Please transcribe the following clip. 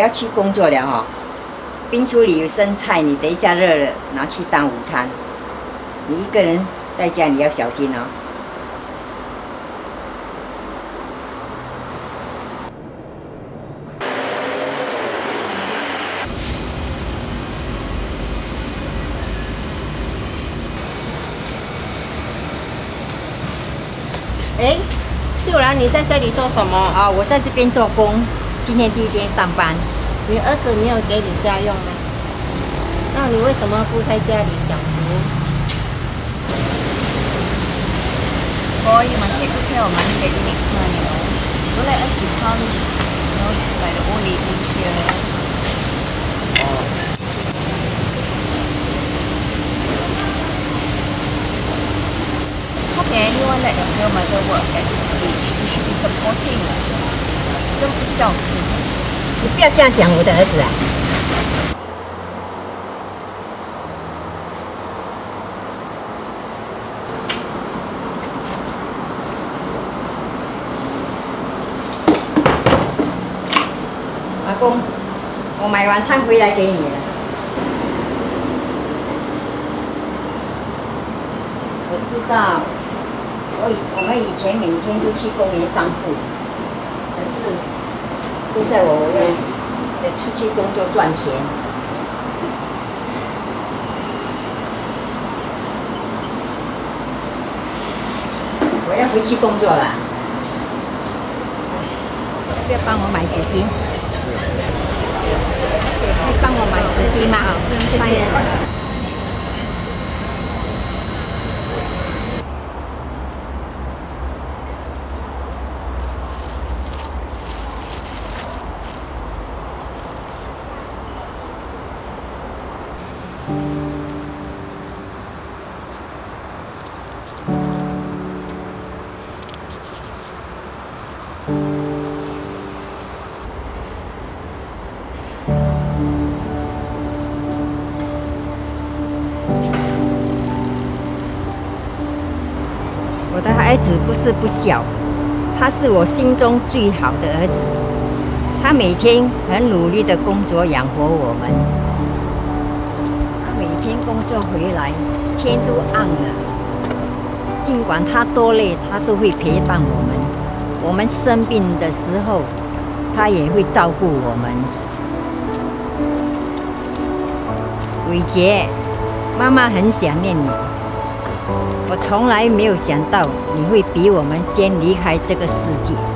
要去工作了哈。冰橱里有生菜，你等一下热了拿去当午餐。你一个人在家，你要小心哦。 哎，秀兰，你在这里做什么？ 啊，我在这边做工，今天第一天上班。 你儿子没有给你家用吗？那你为什么不在家里享福 Boy, you must take good care of money that you next month, you know. Don't let us become, you know, like the old lady here. How can anyone let a real mother work at this age? You should be supporting. 真不孝顺。 你不要这样讲我的儿子啊！阿公，我买晚餐回来给你了。我知道，我们以前每天都去公园散步，可是现在我要出去工作赚钱。我要回去工作了。要不要帮我买纸巾？可以帮我买纸巾吗？谢谢。我的孩子不是不孝，他是我心中最好的儿子。他每天很努力的工作养活我们。他每天工作回来，天都暗了。尽管他多累，他都会陪伴我们。我们生病的时候，他也会照顾我们。伟杰，妈妈很想念你。我从来没有想到你会比我们先离开这个世界。